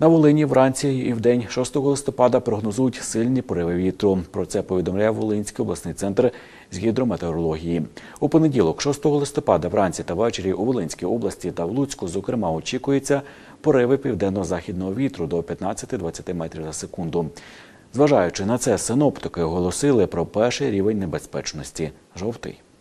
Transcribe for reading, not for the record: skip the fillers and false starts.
На Волині вранці і вдень 6 листопада прогнозують сильні пориви вітру. Про це повідомляє Волинський обласний центр з гідрометеорології. У понеділок, 6 листопада, вранці та ввечері у Волинській області та в Луцьку, зокрема, очікується пориви південно-західного вітру до 15-20 метрів за секунду. Зважаючи на це, синоптики оголосили про перший рівень небезпечності – жовтий.